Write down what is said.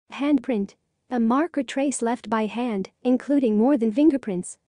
Handprint. A mark or trace left by hand, including more than fingerprints.